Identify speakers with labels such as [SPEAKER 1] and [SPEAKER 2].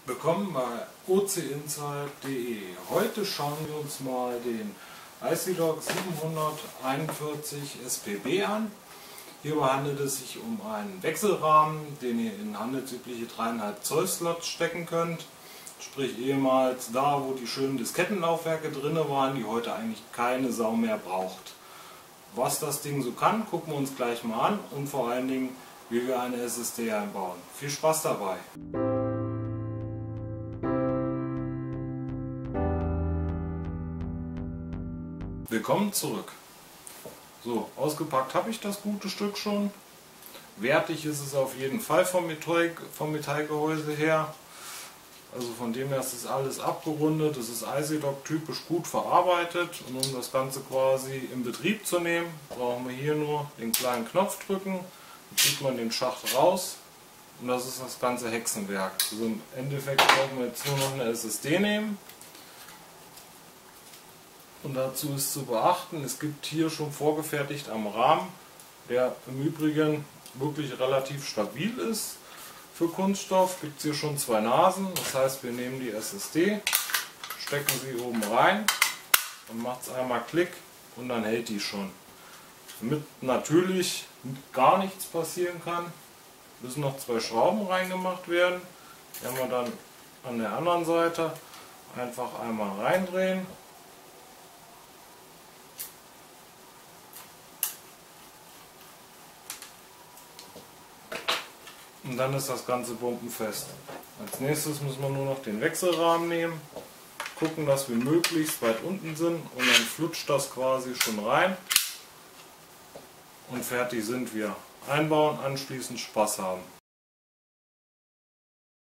[SPEAKER 1] Willkommen bei ocinsight.de. Heute schauen wir uns mal den ICDock 741 SPB an. Hierbei handelt es sich um einen Wechselrahmen, den ihr in handelsübliche 3,5 Zoll Slots stecken könnt. Sprich ehemals da, wo die schönen Diskettenlaufwerke drin waren, die heute eigentlich keine Sau mehr braucht. Was das Ding so kann, gucken wir uns gleich mal an und vor allen Dingen, wie wir eine SSD einbauen. Viel Spaß dabei! Willkommen zurück. So, ausgepackt habe ich das gute Stück schon. Wertig ist es auf jeden Fall vom Metallgehäuse her. Also von dem her ist es alles abgerundet. Es ist ICDock typisch gut verarbeitet. Und um das Ganze quasi in Betrieb zu nehmen, brauchen wir hier nur den kleinen Knopf drücken. Dann zieht man den Schacht raus. Und das ist das ganze Hexenwerk. Also im Endeffekt brauchen wir jetzt nur noch eine SSD nehmen. Und dazu ist zu beachten, es gibt hier schon vorgefertigt am Rahmen, der im Übrigen wirklich relativ stabil ist. Für Kunststoff gibt es hier schon zwei Nasen, das heißt wir nehmen die SSD, stecken sie oben rein und macht es einmal Klick und dann hält die schon. Damit natürlich gar nichts passieren kann, müssen noch zwei Schrauben reingemacht werden. Die haben wir dann an der anderen Seite einfach einmal reindrehen. Und dann ist das Ganze bombenfest. Als nächstes müssen wir nur noch den Wechselrahmen nehmen, gucken, dass wir möglichst weit unten sind und dann flutscht das quasi schon rein. Und fertig sind wir. Einbauen, anschließend Spaß haben.